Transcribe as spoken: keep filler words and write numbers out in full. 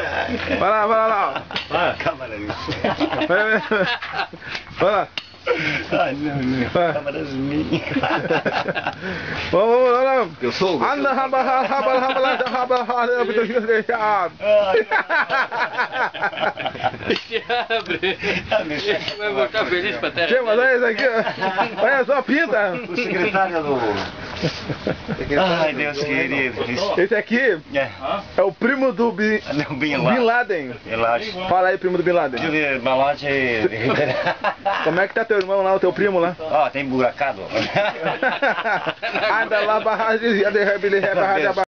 Vai lá, vai lá, lá. Vai. Câmera. Vai lá. Ai, não, não. Câmeras minhas. Vamos, vamos, vamos. Eu sou o... Anda, raba, raba, raba, raba, raba, raba, raba, Vai voltar feliz pra terra. Tio, mas olha isso aqui, ó. Olha só, pinta. O secretário do... Ai, Deus querido. Esse aqui É. é o primo do Bin, Não, Bin Bin Laden. Relaxa. Fala aí, primo do Bin Laden. Balate. Como é que tá teu irmão lá, o teu primo lá? Ó, tem buracado. Anda lá, barra de...